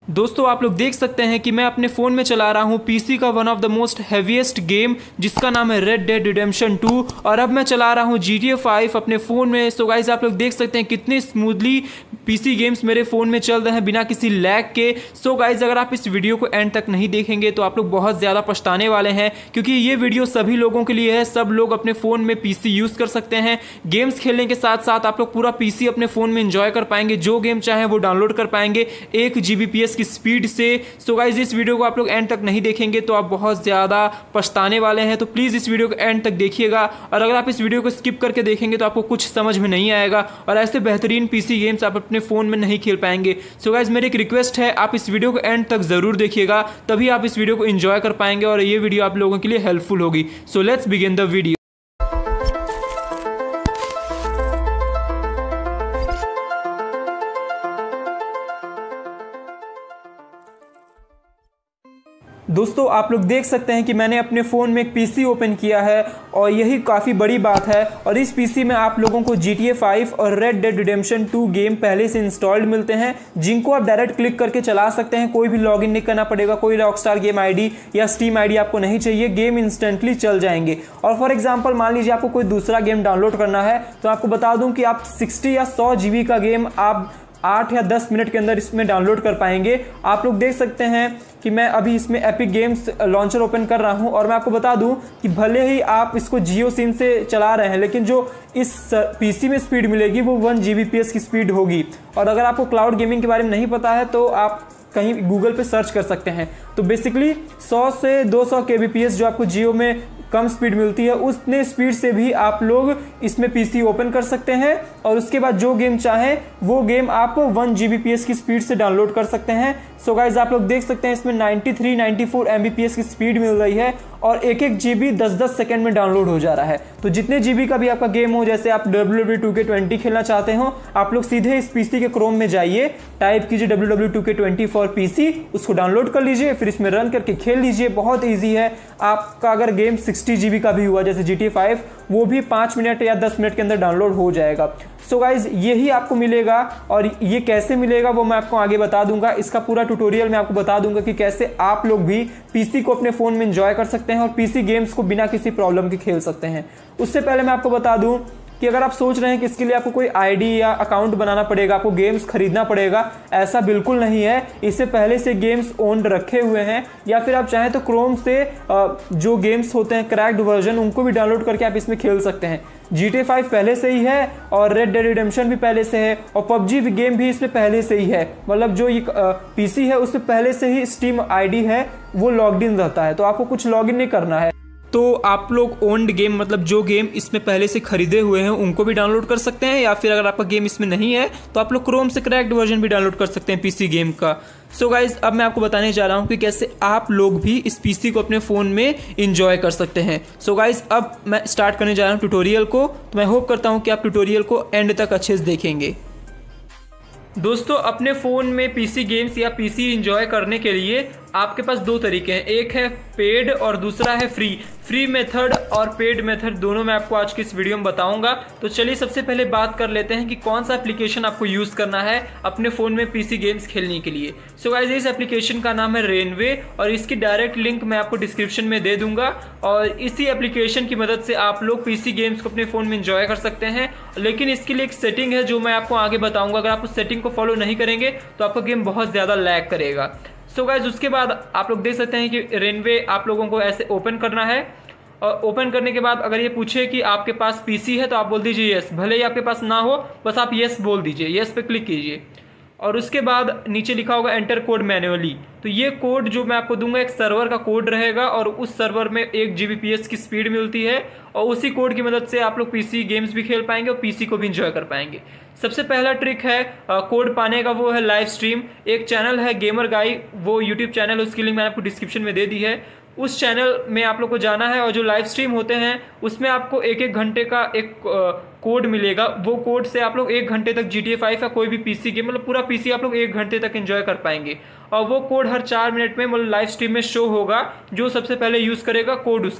दोस्तों आप लोग देख सकते हैं कि मैं अपने फ़ोन में चला रहा हूँ पीसी का one of the most heaviest game जिसका नाम है रेड डेड रिडेम्पशन 2 और अब मैं चला रहा हूँ GTA 5 अपने फ़ोन में। सो गाइस आप लोग देख सकते हैं कितने स्मूथली पीसी गेम्स मेरे फ़ोन में चल रहे हैं बिना किसी लैग के। सो गाइस अगर आप इस वीडियो को एंड तक नहीं देखेंगे तो आप लोग बहुत ज़्यादा पछताने वाले हैं, क्योंकि ये वीडियो सभी लोगों के लिए है। सब लोग अपने फ़ोन में पीसी यूज़ कर सकते हैं। गेम्स खेलने के साथ साथ आप लोग पूरा पीसी अपने फ़ोन में एंजॉय कर पाएंगे, जो गेम चाहें वो डाउनलोड कर पाएंगे 1 Gbps की स्पीड से। सो गाइस इस वीडियो को आप लोग एंड तक नहीं देखेंगे तो आप बहुत ज़्यादा पछताने वाले हैं, तो प्लीज़ इस वीडियो को एंड तक देखिएगा। और अगर आप इस वीडियो को स्किप करके देखेंगे तो आपको कुछ समझ में नहीं आएगा और ऐसे बेहतरीन पीसी गेम्स आप अपने फ़ोन में नहीं खेल पाएंगे। सो गाइस मेरी एक रिक्वेस्ट है, आप इस वीडियो को एंड तक ज़रूर देखिएगा, तभी आप इस वीडियो को एंजॉय कर पाएंगे और ये वीडियो आप लोगों के लिए हेल्पफुल होगी। So let's begin the video. दोस्तों आप लोग देख सकते हैं कि मैंने अपने फ़ोन में एक पीसी ओपन किया है और यही काफ़ी बड़ी बात है। और इस पीसी में आप लोगों को GTA 5 और रेड डेड रिडेम्पशन 2 गेम पहले से इंस्टॉल्ड मिलते हैं, जिनको आप डायरेक्ट क्लिक करके चला सकते हैं। कोई भी लॉगिन नहीं करना पड़ेगा, कोई रॉकस्टार गेम आईडी या स्टीम आईडी आपको नहीं चाहिए, गेम इंस्टेंटली चल जाएंगे। और फॉर एग्जाम्पल मान लीजिए आपको कोई दूसरा गेम डाउनलोड करना है तो आपको बता दूँ कि आप 60 या 100 GB का गेम आप 8 या 10 मिनट के अंदर इसमें डाउनलोड कर पाएंगे। आप लोग देख सकते हैं कि मैं अभी इसमें एपिक गेम्स लॉन्चर ओपन कर रहा हूं और मैं आपको बता दूं कि भले ही आप इसको जियो सिम से चला रहे हैं, लेकिन जो इस पीसी में स्पीड मिलेगी वो 1 Gbps की स्पीड होगी। और अगर आपको क्लाउड गेमिंग के बारे में नहीं पता है तो आप कहीं गूगल पे सर्च कर सकते हैं। तो बेसिकली 100 से 200 kbps जो आपको जियो में कम स्पीड मिलती है, उतने स्पीड से भी आप लोग इसमें पीसी ओपन कर सकते हैं और उसके बाद जो गेम चाहें वो गेम आप 1 Gbps की स्पीड से डाउनलोड कर सकते हैं। सो गाइज आप लोग देख सकते हैं इसमें 93-94 Mbps की स्पीड मिल रही है और एक GB 10-10 सेकंड में डाउनलोड हो जा रहा है। तो जितने GB का भी आपका गेम हो, जैसे आप WWE 2K20 खेलना चाहते हो, आप लोग सीधे इस पीसी के क्रोम में जाइए, टाइप कीजिए WWE 2K20 फॉर पीसी, उसको डाउनलोड कर लीजिए, फिर इसमें रन करके खेल लीजिए। बहुत ईजी है। आपका अगर गेम 60 GB का भी हुआ जैसे GTA 5, वो भी 5 मिनट या 10 मिनट के अंदर डाउनलोड हो जाएगा। सो गाइज यही आपको मिलेगा और ये कैसे मिलेगा वो मैं आपको आगे बता दूंगा। इसका पूरा ट्यूटोरियल मैं आपको बता दूंगा कि कैसे आप लोग भी पीसी को अपने फ़ोन में एंजॉय कर सकते हैं और पीसी गेम्स को बिना किसी प्रॉब्लम के खेल सकते हैं। उससे पहले मैं आपको बता दूं कि अगर आप सोच रहे हैं कि इसके लिए आपको कोई आईडी या अकाउंट बनाना पड़ेगा, आपको गेम्स खरीदना पड़ेगा, ऐसा बिल्कुल नहीं है। इससे पहले से गेम्स ओन्ड रखे हुए हैं, या फिर आप चाहें तो क्रोम से जो गेम्स होते हैं क्रैक्ड वर्जन, उनको भी डाउनलोड करके आप इसमें खेल सकते हैं। GTA 5 पहले से ही है और रेड डेड रिडेम्पशन भी पहले से है और PUBG गेम भी इसमें पहले से ही है। मतलब जो ये पीसी है उसमें पहले से ही स्टीम आईडी है, वो लॉग्ड इन रहता है, तो आपको कुछ लॉगिन नहीं करना है। तो आप लोग ओन्ड गेम, मतलब जो गेम इसमें पहले से खरीदे हुए हैं, उनको भी डाउनलोड कर सकते हैं, या फिर अगर आपका गेम इसमें नहीं है तो आप लोग क्रोम से क्रैक्ड वर्जन भी डाउनलोड कर सकते हैं पीसी गेम का। सो गाइज अब मैं आपको बताने जा रहा हूँ कि कैसे आप लोग भी इस पीसी को अपने फ़ोन में इंजॉय कर सकते हैं। सो गाइज अब मैं स्टार्ट करने जा रहा हूँ ट्यूटोरियल को, तो मैं होप करता हूँ कि आप ट्यूटोरियल को एंड तक अच्छे से देखेंगे। दोस्तों अपने फ़ोन में पीसी गेम्स या पीसी इंजॉय करने के लिए आपके पास दो तरीके हैं, एक है पेड और दूसरा है फ्री मेथड और पेड मेथड, दोनों मैं आपको आज की इस वीडियो में बताऊंगा। तो चलिए सबसे पहले बात कर लेते हैं कि कौन सा एप्लीकेशन आपको यूज़ करना है अपने फ़ोन में पीसी गेम्स खेलने के लिए। सो गाइस इस एप्लीकेशन का नाम है रेनवे और इसकी डायरेक्ट लिंक मैं आपको डिस्क्रिप्शन में दे दूंगा और इसी एप्लीकेशन की मदद से आप लोग पीसी गेम्स को अपने फ़ोन में इंजॉय कर सकते हैं। लेकिन इसके लिए एक सेटिंग है जो मैं आपको आगे बताऊँगा, अगर आप उस सेटिंग को फॉलो नहीं करेंगे तो आपका गेम बहुत ज़्यादा लैग करेगा। सो गाइज उसके बाद आप लोग देख सकते हैं कि रेनवे आप लोगों को ऐसे ओपन करना है और ओपन करने के बाद अगर ये पूछे कि आपके पास पीसी है तो आप बोल दीजिए यस, भले ही आपके पास ना हो, बस आप यस बोल दीजिए, यस पे क्लिक कीजिए। और उसके बाद नीचे लिखा होगा एंटर कोड मैन्युअली, तो ये कोड जो मैं आपको दूंगा एक सर्वर का कोड रहेगा और उस सर्वर में 1 Gbps की स्पीड मिलती है और उसी कोड की मदद से आप लोग पीसी गेम्स भी खेल पाएंगे और पीसी को भी इंजॉय कर पाएंगे। सबसे पहला ट्रिक है कोड पाने का, वो है लाइव स्ट्रीम। एक चैनल है गेमर गाई, वो यूट्यूब चैनल, उसकी लिंक मैंने आपको डिस्क्रिप्शन में दे दी है। उस चैनल में आप लोग को जाना है और जो लाइव स्ट्रीम होते हैं उसमें आपको 1-1 घंटे का एक कोड मिलेगा। वो कोड से आप लोग 1 घंटे तक GTA 5 का कोई भी पीसी गेम, मतलब पूरा पीसी आप लोग 1 घंटे तक एंजॉय कर पाएंगे। और वो कोड हर 4 मिनट में मतलब लाइव स्ट्रीम में शो होगा, जो सबसे पहले यूज़ करेगा कोड उसका।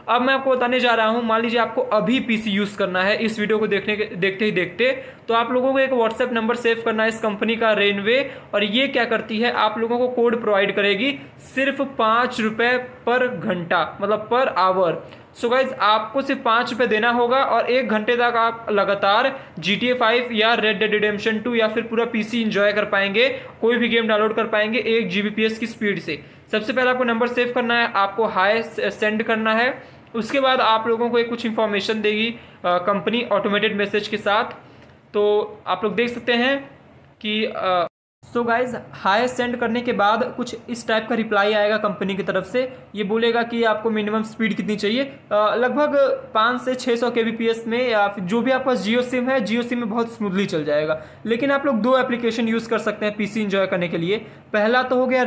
अब मैं आपको बताने जा रहा हूं, मान लीजिए आपको अभी पीसी यूज करना है इस वीडियो को देखते ही देखते, तो आप लोगों को एक व्हाट्सएप नंबर सेव करना है इस कंपनी का रेनवे, और ये क्या करती है आप लोगों को कोड प्रोवाइड करेगी सिर्फ 5 रुपए पर घंटा, मतलब पर आवर। सो गाइज आपको सिर्फ 5 रुपए देना होगा और 1 घंटे तक आप लगातार GTA 5 या रेड डेड रिडेम्पशन 2 या फिर पूरा पीसी इंजॉय कर पाएंगे, कोई भी गेम डाउनलोड कर पाएंगे 1 Gbps की स्पीड से। सबसे पहले आपको नंबर सेव करना है, आपको हाई सेंड करना है, उसके बाद आप लोगों को एक कुछ इंफॉर्मेशन देगी कंपनी ऑटोमेटेड मैसेज के साथ। तो आप लोग देख सकते हैं कि सो गाइज हाई सेंड करने के बाद कुछ इस टाइप का रिप्लाई आएगा कंपनी की तरफ से। ये बोलेगा कि आपको मिनिमम स्पीड कितनी चाहिए, लगभग 5 से 600 kbps में, या फिर जो भी आपके पास जियो सिम है, जियो सिम में बहुत स्मूथली चल जाएगा। लेकिन आप लोग 2 एप्लीकेशन यूज़ कर सकते हैं पीसी इंजॉय करने के लिए। पहला तो हो गया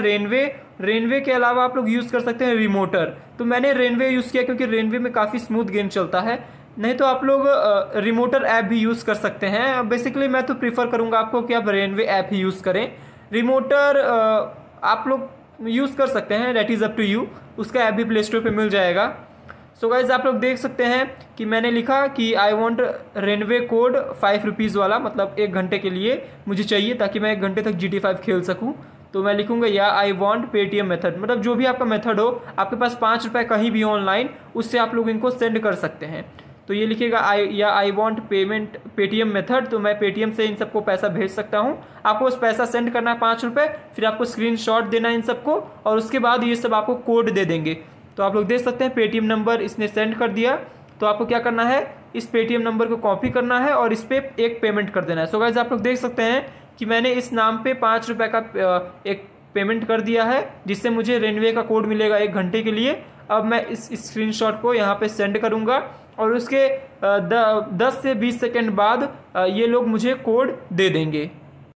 रेनवे के अलावा आप लोग यूज़ कर सकते हैं रिमोटर। तो मैंने रेनवे यूज़ किया क्योंकि रेनवे में काफ़ी स्मूथ गेम चलता है, नहीं तो आप लोग रिमोटर ऐप भी यूज़ कर सकते हैं। बेसिकली मैं तो प्रीफर करूंगा आपको कि आप रेनवे ऐप ही यूज़ करें। रिमोटर आप लोग यूज़ कर सकते हैं, that is up to you, उसका ऐप भी प्ले स्टोर पे मिल जाएगा। सो गाइज आप लोग देख सकते हैं कि मैंने लिखा कि आई वॉन्ट रेनवे कोड 5 रुपीज़ वाला, मतलब 1 घंटे के लिए मुझे चाहिए ताकि मैं 1 घंटे तक GTA 5 खेल सकूँ। तो मैं लिखूंगा या आई वॉन्ट पेटीएम मेथड, मतलब जो भी आपका मेथड हो, आपके पास 5 रुपये कहीं भी ऑनलाइन, उससे आप लोग इनको सेंड कर सकते हैं। तो ये लिखेगा I want payment Paytm method, तो मैं पेटीएम से इन सबको पैसा भेज सकता हूँ। आपको उस पैसा सेंड करना है 5 रुपये, फिर आपको स्क्रीनशॉट देना है इन सबको, और उसके बाद ये सब आपको कोड दे देंगे। तो आप लोग देख सकते हैं पेटीएम नंबर इसने सेंड कर दिया। तो आपको क्या करना है, इस पेटीएम नंबर को कॉपी करना है और इस पर एक पेमेंट कर देना है। सो गाइस आप लोग देख सकते हैं कि मैंने इस नाम पे 5 रुपये का एक पेमेंट कर दिया है, जिससे मुझे रेनवे का कोड मिलेगा 1 घंटे के लिए। अब मैं इस स्क्रीनशॉट को यहाँ पे सेंड करूँगा और उसके 10 से 20 सेकेंड बाद ये लोग मुझे कोड दे देंगे।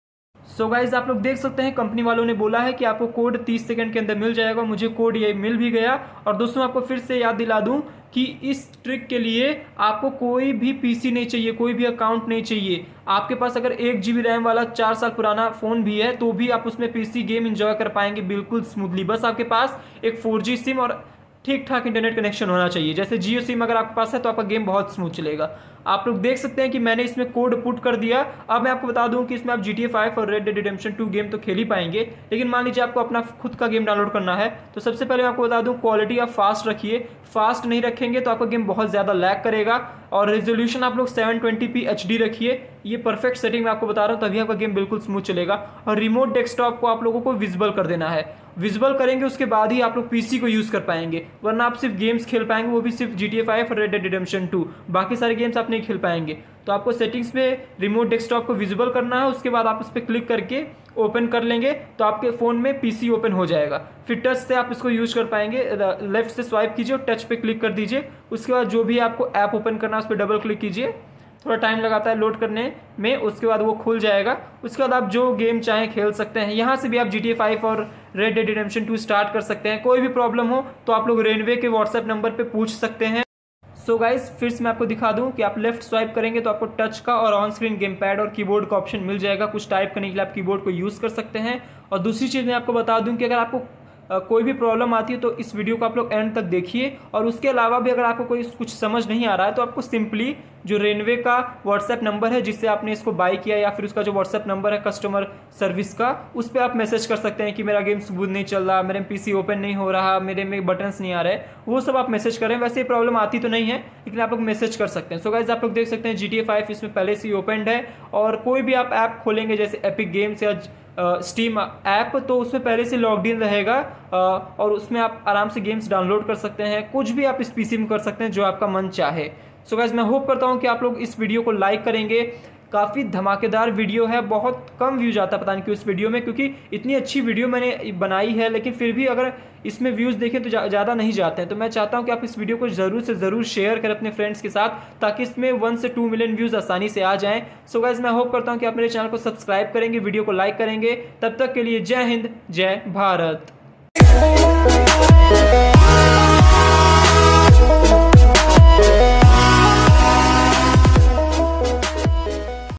सो गाइज आप लोग देख सकते हैं कंपनी वालों ने बोला है कि आपको कोड 30 सेकंड के अंदर मिल जाएगा। मुझे कोड ये मिल भी गया। और दोस्तों आपको फिर से याद दिला दूं कि इस ट्रिक के लिए आपको कोई भी पीसी नहीं चाहिए, कोई भी अकाउंट नहीं चाहिए। आपके पास अगर 1 GB रैम वाला 4 साल पुराना फ़ोन भी है तो भी आप उसमें पीसी गेम इंजॉय कर पाएंगे बिल्कुल स्मूथली। बस आपके पास एक 4G सिम और ठीक ठाक इंटरनेट कनेक्शन होना चाहिए। जैसे जियो सिम अगर आपके पास है तो आपका गेम बहुत स्मूथ चलेगा। आप लोग देख सकते हैं कि मैंने इसमें कोड पुट कर दिया। अब मैं आपको बता दूं कि इसमें आप GTA 5 और रेड डेड रिडेम्पशन 2 गेम तो खेल ही पाएंगे, लेकिन मान लीजिए आपको अपना खुद का गेम डाउनलोड करना है तो सबसे पहले मैं आपको बता दूं क्वालिटी आप फास्ट रखिए। फास्ट नहीं रखेंगे तो आपका गेम बहुत ज़्यादा लैग करेगा। और रेजोल्यूशन आप लोग 720p HD रखिए, ये परफेक्ट सेटिंग मैं आपको बता रहा हूँ, तभी आपका गेम बिल्कुल स्मूथ चलेगा। और रिमोट डेस्कटॉप को आप लोगों को विजिबल कर देना है। विजिबल करेंगे उसके बाद ही आप लोग पीसी को यूज़ कर पाएंगे, वरना आप सिर्फ गेम्स खेल पाएंगे, वो भी सिर्फ GTA 5 और रेड डेड रिडेम्पशन 2, बाकी सारे गेम्स आप नहीं खेल पाएंगे। तो आपको सेटिंग्स पे रिमोट डेस्कटॉप को विजिबल करना है, उसके बाद आप उस पर क्लिक करके ओपन कर लेंगे तो आपके फ़ोन में पीसी ओपन हो जाएगा। फिर टच से आप इसको यूज कर पाएंगे। लेफ्ट से स्वाइप कीजिए और टच पे क्लिक कर दीजिए। उसके बाद जो भी आपको ऐप ओपन करना है उस पर डबल क्लिक कीजिए, थोड़ा टाइम लगाता है लोड करने में, उसके बाद वो खुल जाएगा। उसके बाद आप जो गेम चाहें खेल सकते हैं। यहाँ से भी आप GTA 5 और रेड डेड रिडेम्पशन 2 स्टार्ट कर सकते हैं। कोई भी प्रॉब्लम हो तो आप लोग रेनवे के व्हाट्सएप नंबर पे पूछ सकते हैं। सो गाइज फिर से मैं आपको दिखा दूं कि आप लेफ्ट स्वाइप करेंगे तो आपको टच का और ऑन स्क्रीन गेम पैड और कीबोर्ड का ऑप्शन मिल जाएगा। कुछ टाइप करने के लिए आप कीबोर्ड को यूज़ कर सकते हैं। और दूसरी चीज़ मैं आपको बता दूं कि अगर आपको कोई भी प्रॉब्लम आती है तो इस वीडियो को आप लोग एंड तक देखिए। और उसके अलावा भी अगर आपको कोई कुछ समझ नहीं आ रहा है तो आपको सिंपली जो रेनवे का व्हाट्सएप नंबर है जिससे आपने इसको बाय किया, या फिर उसका जो व्हाट्सएप नंबर है कस्टमर सर्विस का, उस पर आप मैसेज कर सकते हैं कि मेरा गेम स्मूथ नहीं चल रहा, मेरे पीसी ओपन नहीं हो रहा, मेरे में बटन्स नहीं आ रहे, वो सब आप मैसेज करें। वैसे प्रॉब्लम आती तो नहीं है लेकिन आप लोग मैसेज कर सकते हैं। सो गाइज आप लोग देख सकते हैं GTA 5 इसमें पहले से ही ओपनड है। और कोई भी आप ऐप खोलेंगे जैसे एपिक गेम्स या स्टीम ऐप, तो उसमें पहले से लॉग्ड इन रहेगा और उसमें आप आराम से गेम्स डाउनलोड कर सकते हैं। कुछ भी आप इस पीसी में कर सकते हैं जो आपका मन चाहे। सो गाइस मैं होप करता हूं कि आप लोग इस वीडियो को लाइक करेंगे। काफ़ी धमाकेदार वीडियो है, बहुत कम व्यूज आता है पता नहीं क्यों इस वीडियो में, क्योंकि इतनी अच्छी वीडियो मैंने बनाई है लेकिन फिर भी अगर इसमें व्यूज़ देखें तो ज़्यादा नहीं जाते हैं। तो मैं चाहता हूं कि आप इस वीडियो को ज़रूर से ज़रूर शेयर करें अपने फ्रेंड्स के साथ, ताकि इसमें 1 से 2 मिलियन व्यूज़ आसानी से आ जाएँ। सो गाइस मैं होप करता हूँ कि आप मेरे चैनल को सब्सक्राइब करेंगे, वीडियो को लाइक करेंगे। तब तक के लिए जय हिंद, जय भारत।